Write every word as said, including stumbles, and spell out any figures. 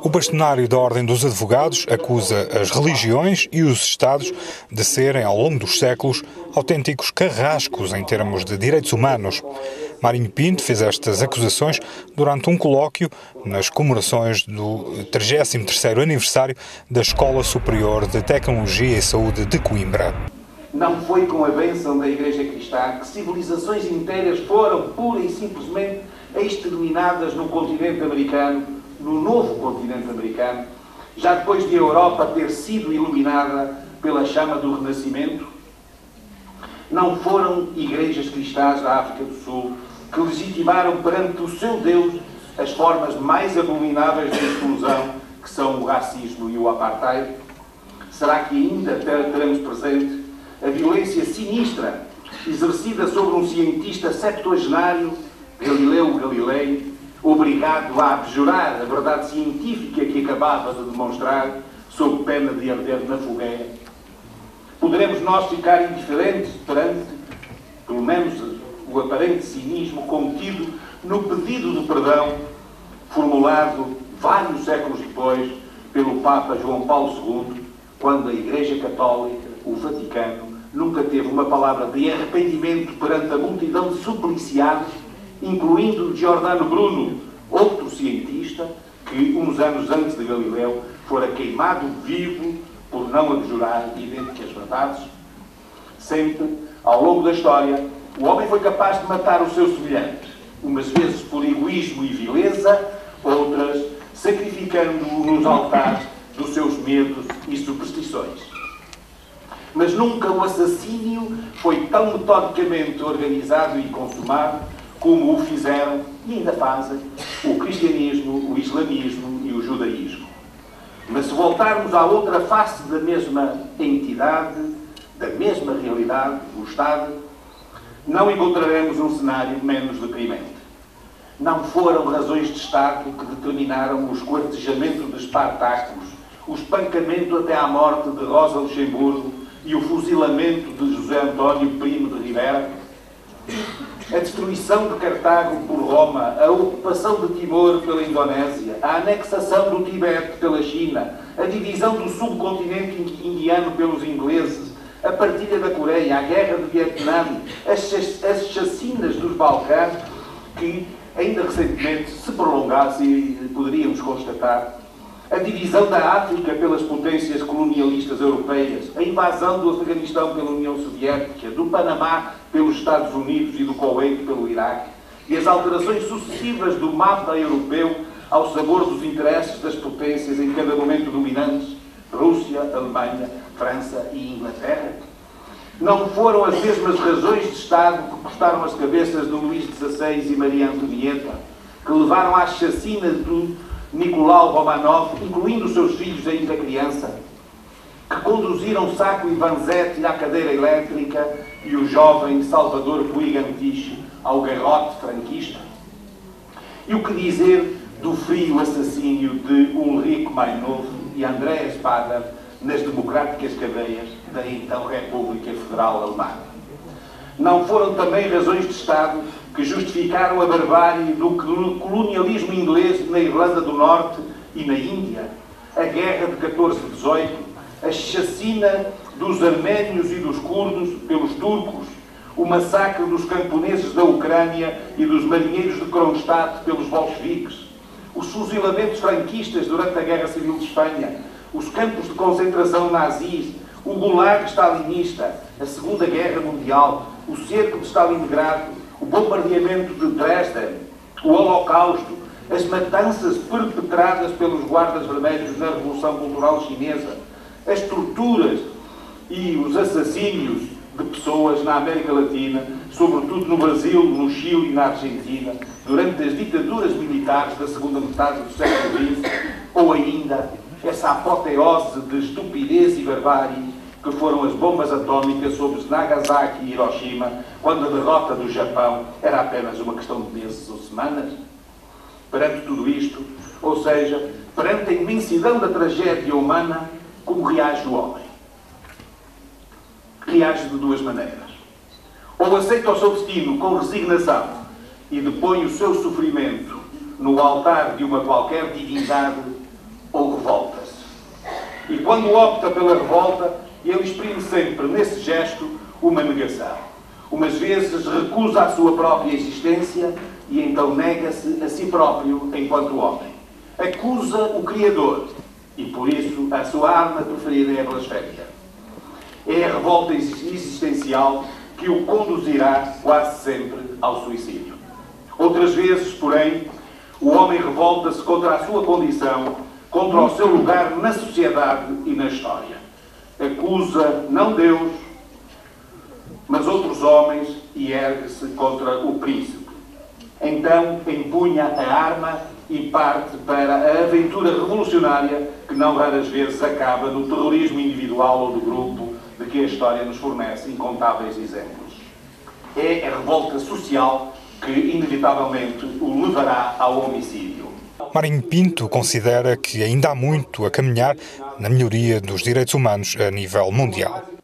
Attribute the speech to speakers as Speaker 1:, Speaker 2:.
Speaker 1: O bastonário da Ordem dos Advogados acusa as religiões e os Estados de serem, ao longo dos séculos, autênticos carrascos em termos de direitos humanos. Marinho Pinto fez estas acusações durante um colóquio nas comemorações do trigésimo terceiro aniversário da Escola Superior de Tecnologia e Saúde de Coimbra.
Speaker 2: Não foi com a bênção da Igreja Cristã que civilizações inteiras foram pura e simplesmente exterminadas no continente americano, no novo continente americano, já depois de a Europa ter sido iluminada pela chama do Renascimento? Não foram igrejas cristãs da África do Sul que legitimaram perante o seu Deus as formas mais abomináveis de exclusão, que são o racismo e o apartheid? Será que ainda teremos presente a violência sinistra exercida sobre um cientista septuagenário, Galileu Galilei, obrigado a abjurar a verdade científica que acabava de demonstrar, sob pena de arder na fogueira? Poderemos nós ficar indiferentes perante, pelo menos, o aparente cinismo contido no pedido de perdão formulado vários séculos depois pelo Papa João Paulo segundo, quando a Igreja Católica, o Vaticano, nunca teve uma palavra de arrependimento perante a multidão de supliciados, incluindo Giordano Bruno, outro cientista que, uns anos antes de Galileu, fora queimado vivo por não abjurar idênticas verdades? Sempre, ao longo da história, o homem foi capaz de matar o seu semelhante, umas vezes por egoísmo e vileza, outras sacrificando-o nos altares dos seus medos e superstições. Mas nunca o assassínio foi tão metodicamente organizado e consumado como o fizeram, e ainda fazem, o cristianismo, o islamismo e o judaísmo. Mas se voltarmos à outra face da mesma entidade, da mesma realidade, o Estado, não encontraremos um cenário menos deprimente. Não foram razões de Estado que determinaram o esquartejamento de espartacos, o espancamento até à morte de Rosa Luxemburgo e o fuzilamento de José António Primo de Rivera? A destruição de Cartago por Roma, a ocupação de Timor pela Indonésia, a anexação do Tibete pela China, a divisão do subcontinente indiano pelos ingleses, a partilha da Coreia, a guerra de Vietnã, as, as chacinas dos Balcãs, que ainda recentemente se prolongasse e poderíamos constatar, a divisão da África pelas potências colonialistas europeias, a invasão do Afeganistão pela União Soviética, do Panamá pelos Estados Unidos e do Kuwait pelo Iraque, e as alterações sucessivas do mapa europeu ao sabor dos interesses das potências em cada momento dominantes, Rússia, Alemanha, França e Inglaterra? Não foram as mesmas razões de Estado que custaram as cabeças de Luís dezasseis e Maria Antonieta, que levaram à chacina do Nicolau Romanov, incluindo os seus filhos ainda criança, que conduziram Sacco e Vanzetti à cadeira elétrica e o jovem Salvador Puig Antich ao garrote franquista? E o que dizer do frio assassínio de Ulrico Mainhof e André Spader nas democráticas cadeias da então República Federal Alemã? Não foram também razões de Estado que justificaram a barbárie do colonialismo inglês na Irlanda do Norte e na Índia, a guerra de catorze a dezoito, a chacina dos arménios e dos curdos pelos turcos, o massacre dos camponeses da Ucrânia e dos marinheiros de Kronstadt pelos bolcheviques, os fuzilamentos franquistas durante a Guerra Civil de Espanha, os campos de concentração nazis, o gulag stalinista, a Segunda Guerra Mundial, o cerco de Stalingrado, o bombardeamento de Dresden, o Holocausto, as matanças perpetradas pelos guardas vermelhos na Revolução Cultural Chinesa, as torturas e os assassínios de pessoas na América Latina, sobretudo no Brasil, no Chile e na Argentina, durante as ditaduras militares da segunda metade do século vinte, ou ainda essa apoteose de estupidez e barbárie que foram as bombas atómicas sobre Nagasaki e Hiroshima, quando a derrota do Japão era apenas uma questão de meses ou semanas? Perante tudo isto, ou seja, perante a imensidão da tragédia humana, como reage o homem? Reage de duas maneiras. Ou aceita o seu destino com resignação e depõe o seu sofrimento no altar de uma qualquer divindade, E quando opta pela revolta, ele exprime sempre nesse gesto uma negação. Umas vezes recusa a sua própria existência e então nega-se a si próprio enquanto homem. Acusa o Criador e, por isso, a sua arma preferida é a blasfémia. É a revolta existencial que o conduzirá quase sempre ao suicídio. Outras vezes, porém, o homem revolta-se contra a sua condição, contra o seu lugar na sociedade e na história. Acusa não Deus, mas outros homens e ergue-se contra o príncipe. Então empunha a arma e parte para a aventura revolucionária que não raras vezes acaba no terrorismo individual ou do grupo de que a história nos fornece incontáveis exemplos. É a revolta social que inevitavelmente o levará ao homicídio.
Speaker 1: Marinho Pinto considera que ainda há muito a caminhar na melhoria dos direitos humanos a nível mundial.